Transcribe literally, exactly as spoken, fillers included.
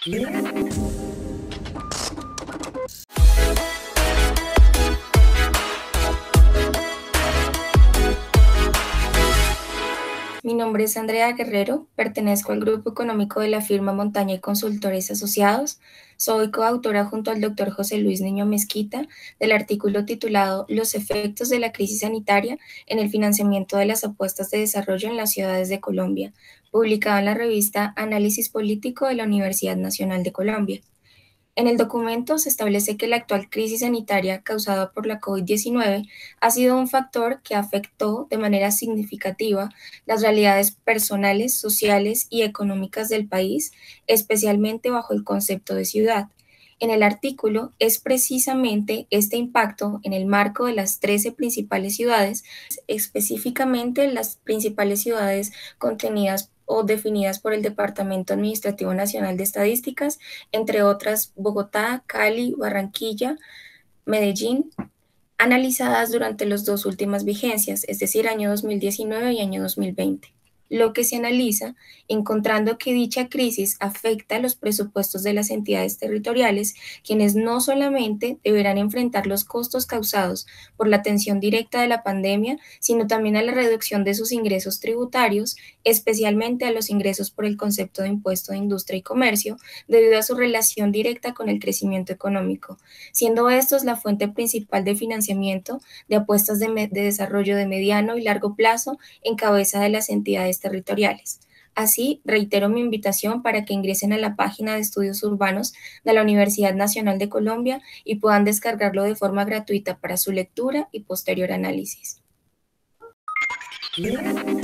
Mi nombre es Andrea Guerrero, pertenezco al grupo económico de la firma Montaña y Consultores Asociados. Soy coautora junto al doctor José Luis Niño Mezquita del artículo titulado Los efectos de la crisis sanitaria en el financiamiento de las apuestas de desarrollo en las ciudades de Colombia, publicado en la revista Análisis Político de la Universidad Nacional de Colombia. En el documento se establece que la actual crisis sanitaria causada por la COVID diecinueve ha sido un factor que afectó de manera significativa las realidades personales, sociales y económicas del país, especialmente bajo el concepto de ciudad. En el artículo es precisamente este impacto en el marco de las trece principales ciudades, específicamente las principales ciudades contenidas o definidas por el Departamento Administrativo Nacional de Estadísticas, entre otras Bogotá, Cali, Barranquilla, Medellín, analizadas durante las dos últimas vigencias, es decir, año dos mil diecinueve y año dos mil veinte. Lo que se analiza, encontrando que dicha crisis afecta a los presupuestos de las entidades territoriales, quienes no solamente deberán enfrentar los costos causados por la atención directa de la pandemia, sino también a la reducción de sus ingresos tributarios, especialmente a los ingresos por el concepto de impuesto de industria y comercio, debido a su relación directa con el crecimiento económico, siendo estos la fuente principal de financiamiento de apuestas de, de desarrollo de mediano y largo plazo en cabeza de las entidades territoriales. Así, reitero mi invitación para que ingresen a la página de estudios urbanos de la Universidad Nacional de Colombia y puedan descargarlo de forma gratuita para su lectura y posterior análisis.